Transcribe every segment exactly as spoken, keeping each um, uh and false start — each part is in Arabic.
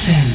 ام.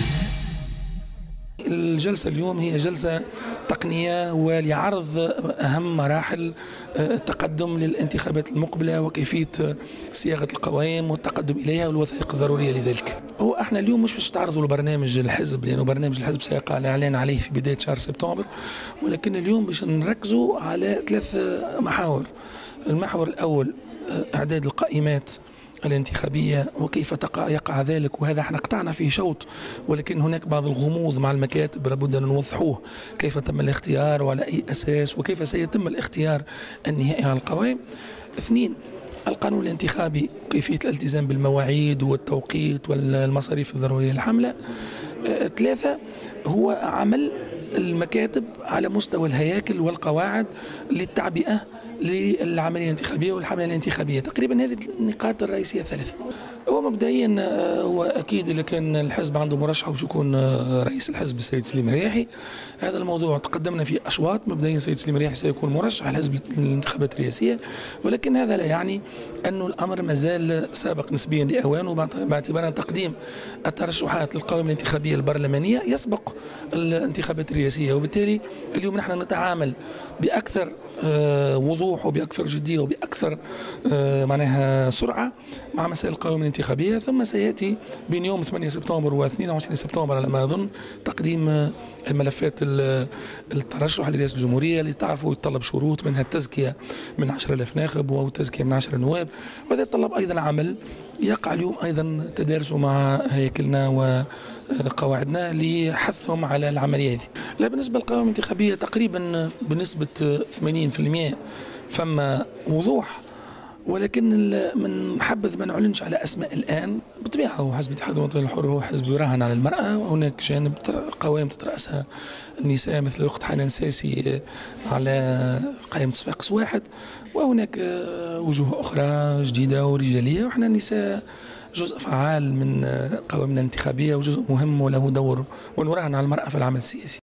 الجلسة اليوم هي جلسة تقنية ولعرض أهم مراحل التقدم للانتخابات المقبلة وكيفية صياغة القوائم والتقدم إليها والوثائق الضرورية لذلك. هو احنا اليوم مش باش تعرضوا لبرنامج الحزب، لأنه برنامج الحزب سيقع الإعلان عليه في بداية شهر سبتمبر، ولكن اليوم باش نركزوا على ثلاث محاور. المحور الأول إعداد القائمات الانتخابية وكيف تقع يقع ذلك، وهذا احنا قطعنا فيه شوط، ولكن هناك بعض الغموض مع المكاتب لابد أن نوضحوه. كيف تم الاختيار وعلى أي أساس وكيف سيتم الاختيار النهائي على القوائم. اثنين، القانون الانتخابي كيفية الالتزام بالمواعيد والتوقيت والمصاريف الضرورية للحملة. ثلاثة، هو عمل المكاتب على مستوى الهياكل والقواعد للتعبئة للعملية الانتخابية والحملة الانتخابية. تقريبا هذه النقاط الرئيسية الثلاث. هو مبدئيا هو أكيد إذا كان الحزب عنده مرشح باش يكون رئيس الحزب السيد سليم الرياحي. هذا الموضوع تقدمنا فيه أشواط. مبدئيا السيد سليم الرياحي سيكون مرشح الحزب للانتخابات الرئاسية، ولكن هذا لا يعني أن الأمر مازال سابق نسبيا لأوانه، باعتبار أن تقديم الترشحات للقوائم الانتخابية البرلمانية يسبق الانتخابات الرئاسية، وبالتالي اليوم نحن نتعامل بأكثر وضوح وبأكثر جدية وبأكثر معناها سرعة مع مسائل القوائم الانتخابية. ثم سيأتي بين يوم ثمانية سبتمبر و اثنين وعشرين سبتمبر على ما أظن تقديم الملفات الترشح لرئاسة الجمهورية اللي تعرفوا يتطلب شروط، منها التزكية من عشرة آلاف ناخب والتزكية من عشرة نواب، وهذا يتطلب أيضا عمل يقع اليوم أيضا تدارسه مع هيكلنا وقواعدنا لحثهم على العملية هذه. لا، بالنسبة للقوائم الانتخابية تقريبا بنسبة ثمانين بالمئة فما وضوح، ولكن من حبذ ما نعلنش على أسماء الآن. بالطبيعة هو حزب الاتحاد الوطني الحر هو حزب يراهن على المرأة، وهناك جانب قوائم تترأسها النساء مثل الأخت حنان ساسي على قائمة صفاقس واحد، وهناك وجوه أخرى جديدة ورجالية، وإحنا النساء جزء فعال من قوائمنا الانتخابية وجزء مهم وله دور، ونراهن على المرأة في العمل السياسي.